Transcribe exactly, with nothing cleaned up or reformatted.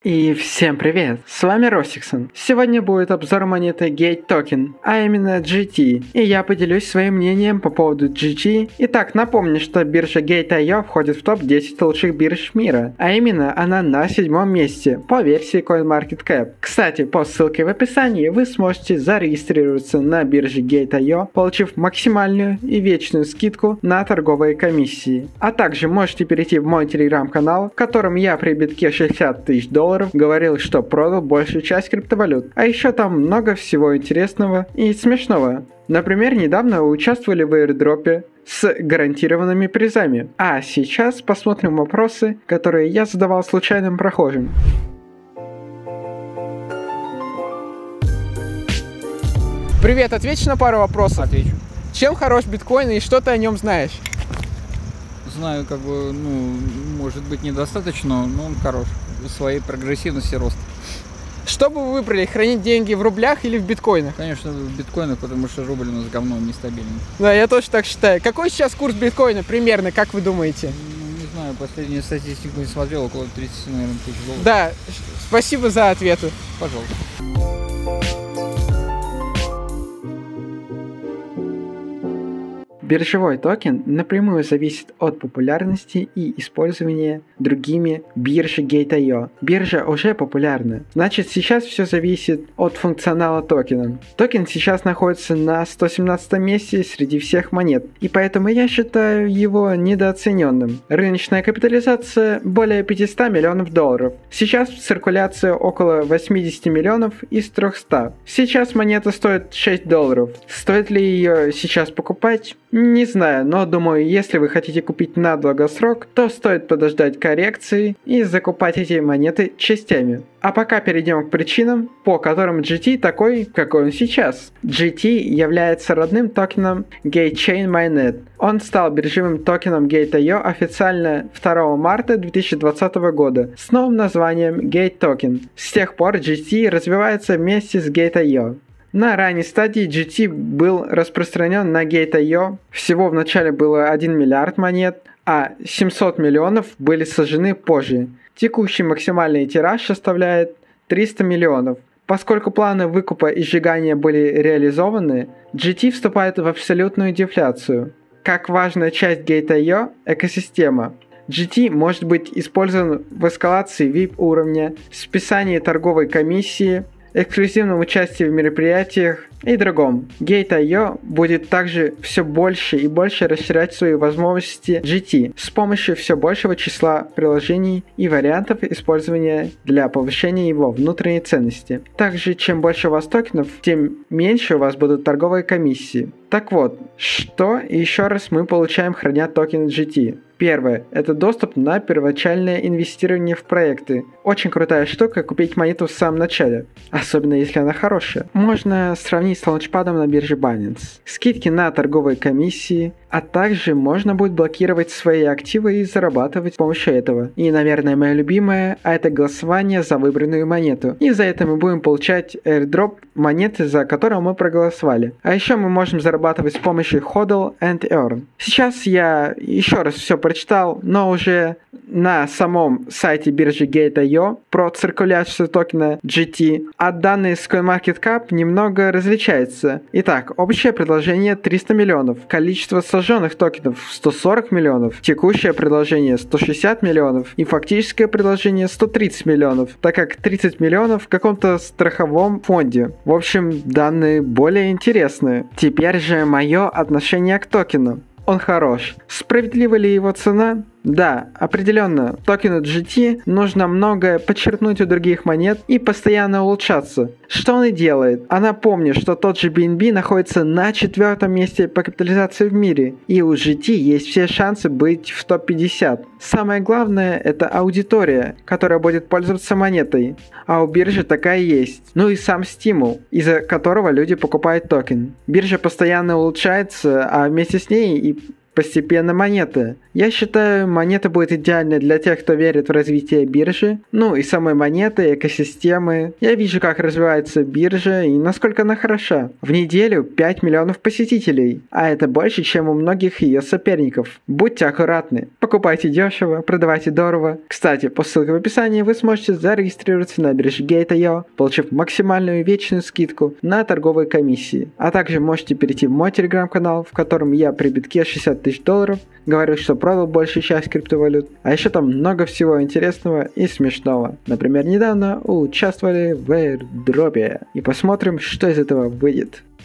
И всем привет, с вами Росиксон. Сегодня будет обзор монеты Gate Token, а именно джи ти, и я поделюсь своим мнением по поводу джи ти. Итак, напомню, что биржа Gate точка ай о входит в топ десять лучших бирж мира, а именно она на седьмом месте по версии CoinMarketCap. Кстати, по ссылке в описании вы сможете зарегистрироваться на бирже Gate точка ай о, получив максимальную и вечную скидку на торговые комиссии. А также можете перейти в мой телеграм-канал, в котором я при битке шестьдесят тысяч долларов говорил, что продал большую часть криптовалют. А еще там много всего интересного и смешного. Например, недавно вы участвовали в airdropе с гарантированными призами. А сейчас посмотрим вопросы, которые я задавал случайным прохожим. Привет, ответишь на пару вопросов? Отвечу. Чем хорош биткоин и что ты о нем знаешь? Знаю, как бы, ну, может быть, недостаточно, но он хорош в своей прогрессивности роста. Что бы вы выбрали, хранить деньги в рублях или в биткоинах? Конечно, в биткоинах, потому что рубль у нас говно нестабильный. Да, я тоже так считаю. Какой сейчас курс биткоина примерно, как вы думаете? Ну, не знаю, последнюю статистику не смотрел, около тридцати, наверное, тысяч долларов. Да, спасибо за ответы. Пожалуйста. Биржевой токен напрямую зависит от популярности и использования другими биржи Gate точка ай о. Биржа уже популярна, значит сейчас все зависит от функционала токена. Токен сейчас находится на сто семнадцатом месте среди всех монет, и поэтому я считаю его недооцененным. Рыночная капитализация более пятисот миллионов долларов. Сейчас циркуляция около восемьдесят миллионов из трехсот. Сейчас монета стоит шесть долларов. Стоит ли ее сейчас покупать? Не знаю, но думаю, если вы хотите купить на долгосрок, то стоит подождать коррекции и закупать эти монеты частями. А пока перейдем к причинам, по которым джи ти такой, какой он сейчас. джи ти является родным токеном GateChain Mainnet. Он стал биржевым токеном Gate точка ай о официально второго марта две тысячи двадцатого года с новым названием Gate Token. С тех пор джи ти развивается вместе с Gate точка ай о. На ранней стадии джи ти был распространен на Gate точка ай о. Всего в начале было один миллиард монет, а семьсот миллионов были сожжены позже. Текущий максимальный тираж составляет триста миллионов. Поскольку планы выкупа и сжигания были реализованы, джи ти вступает в абсолютную дефляцию. Как важная часть Gate точка ай о – экосистема. джи ти может быть использован в эскалации ви ай пи уровня, списании торговой комиссии, эксклюзивном участии в мероприятиях и другом. Gate точка ай о будет также все больше и больше расширять свои возможности джи ти с помощью все большего числа приложений и вариантов использования для повышения его внутренней ценности. Также, чем больше у вас токенов, тем меньше у вас будут торговые комиссии. Так вот, что еще раз мы получаем, храня токены джи ти? Первое – это доступ на первоначальное инвестирование в проекты. Очень крутая штука купить монету в самом начале, особенно если она хорошая. Можно сравнить с лаунчпадом на бирже Binance. Скидки на торговые комиссии, а также можно будет блокировать свои активы и зарабатывать с помощью этого. И, наверное, мое любимое, а это голосование за выбранную монету. И за это мы будем получать airdrop монеты, за которую мы проголосовали. А еще мы можем зарабатывать с помощью hodl and earn. Сейчас я еще раз все прочитал, но уже на самом сайте биржи Gate точка ай о про циркуляцию токена джи ти, а данные с CoinMarketCap немного различаются. Итак, общее предложение триста миллионов, количество сожженных токенов сто сорок миллионов, текущее предложение сто шестьдесят миллионов и фактическое предложение сто тридцать миллионов, так как тридцать миллионов в каком-то страховом фонде. В общем, данные более интересные. Теперь же мое отношение к токену. Он хорош. Справедлива ли его цена? Да, определенно, токену джи ти нужно многое подчеркнуть у других монет и постоянно улучшаться. Что он и делает. А напомню, что тот же би эн би находится на четвертом месте по капитализации в мире, и у джи ти есть все шансы быть в топ пятьдесят. Самое главное – это аудитория, которая будет пользоваться монетой, а у биржи такая есть. Ну и сам стимул, из-за которого люди покупают токен. Биржа постоянно улучшается, а вместе с ней и постепенно монеты. Я считаю, монета будет идеальной для тех, кто верит в развитие биржи, ну и самой монеты, экосистемы. Я вижу, как развивается биржа и насколько она хороша. В неделю пять миллионов посетителей, а это больше, чем у многих ее соперников. Будьте аккуратны, покупайте дешево, продавайте дорого. Кстати, по ссылке в описании вы сможете зарегистрироваться на бирже гейт точка ай о, получив максимальную вечную скидку на торговые комиссии. А также можете перейти в мой телеграм-канал, в котором я при битке шестьдесят тысяч долларов говорю, что продал большую часть криптовалют. А еще там много всего интересного и смешного. Например, недавно участвовали в airdropе. И посмотрим, что из этого выйдет.